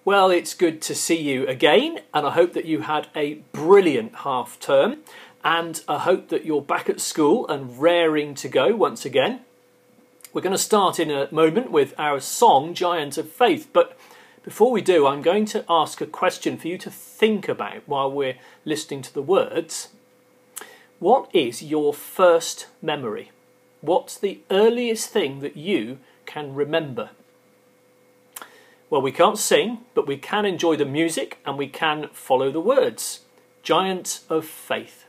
Well, it's good to see you again, and I hope that you had a brilliant half term, and I hope that you're back at school and raring to go once again. We're going to start in a moment with our song, Giant of Faith, but before we do, I'm going to ask a question for you to think about while we're listening to the words. What is your first memory? What's the earliest thing that you can remember? Well, we can't sing, but we can enjoy the music and we can follow the words. Giant of Faith.